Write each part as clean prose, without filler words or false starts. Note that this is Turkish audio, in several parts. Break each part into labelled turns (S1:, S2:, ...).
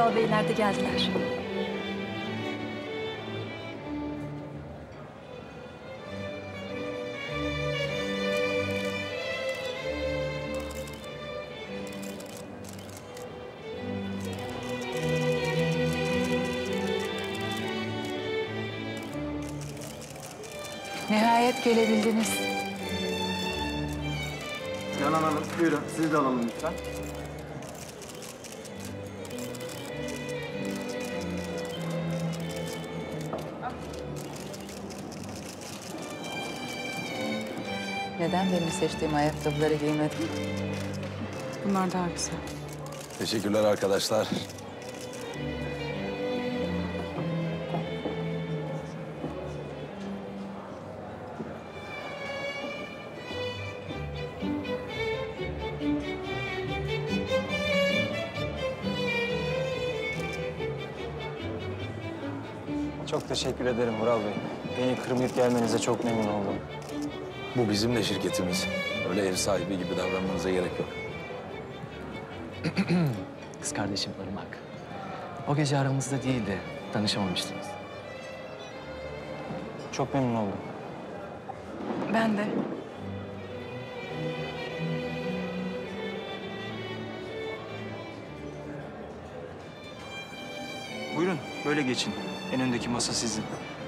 S1: Vural Beyler de geldiler.
S2: Nihayet gelebildiniz.
S3: Canan Hanım, buyurun. Sizi de alalım lütfen.
S2: Neden benim seçtiğim ayakkabıları giymedin?
S1: Bunlar daha güzel.
S4: Teşekkürler arkadaşlar.
S3: Çok teşekkür ederim Vural Bey. Beni kırmayıp gelmenize çok memnun oldum.
S4: Bu bizim de şirketimiz. Öyle ev sahibi gibi davranmanıza gerek yok.
S5: Kız kardeşim Irmak. O gece aramızda değildi. Tanışamamıştınız.
S3: Çok memnun oldum.
S1: Ben de.
S3: Buyurun, böyle geçin. En öndeki masa sizin.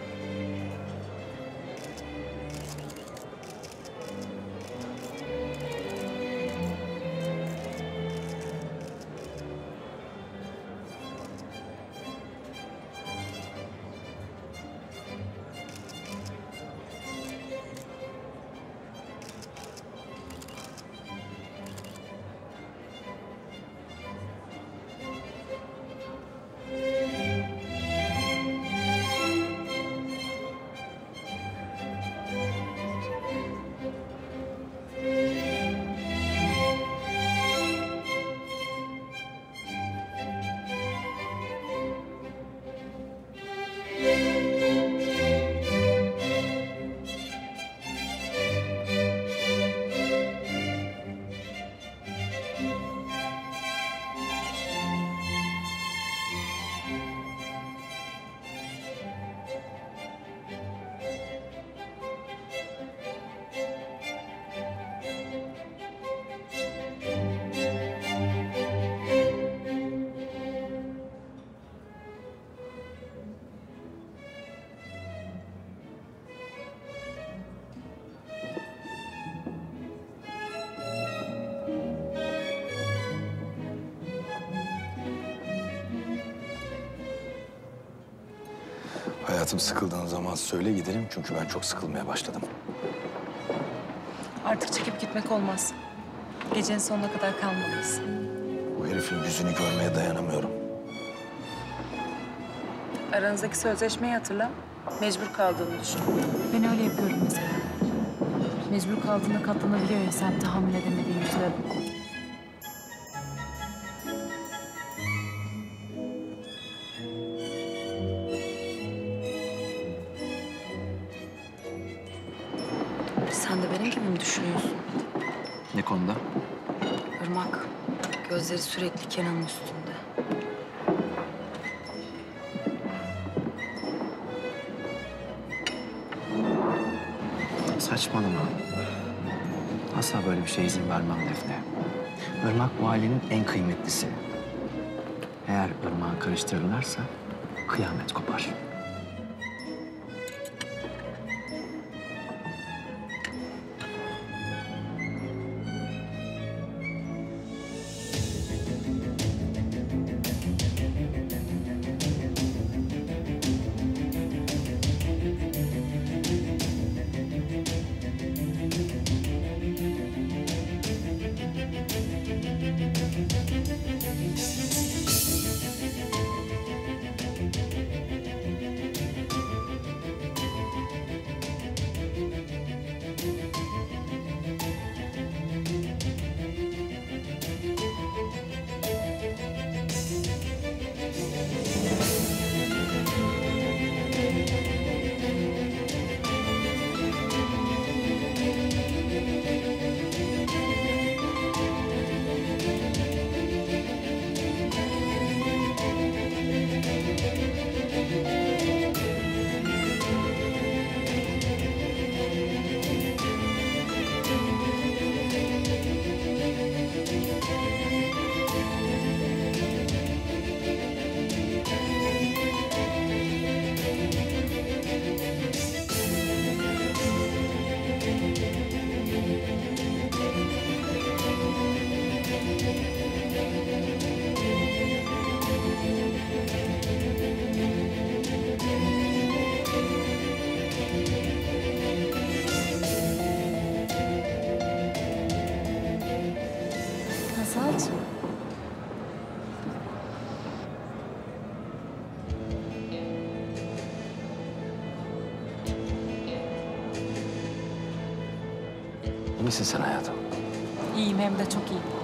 S4: Hayatım, sıkıldığın zaman söyle gidelim çünkü ben çok sıkılmaya başladım.
S1: Artık çekip gitmek olmaz. Gecenin sonuna kadar kalmalıyız.
S4: Bu herifin yüzünü görmeye dayanamıyorum.
S1: Aranızdaki sözleşmeyi hatırla. Mecbur kaldığını düşün.
S6: Ben öyle yapıyorum mesela. Mecbur kaldığında katlanabiliyor ya, sen tahammül edemediğin yüzlere.
S1: Sen de benim gibi mi düşünüyorsun?
S5: Ne konuda?
S1: Irmak, gözleri sürekli Kenan'ın üstünde.
S5: Saçmalama. Asla böyle bir şeye izin vermem Defne. Irmak bu ailenin en kıymetlisi. Eğer Irmak'ı karıştırırlarsa kıyamet kopar. İyi misin sen hayatım?
S6: İyiyim hem de çok iyiyim.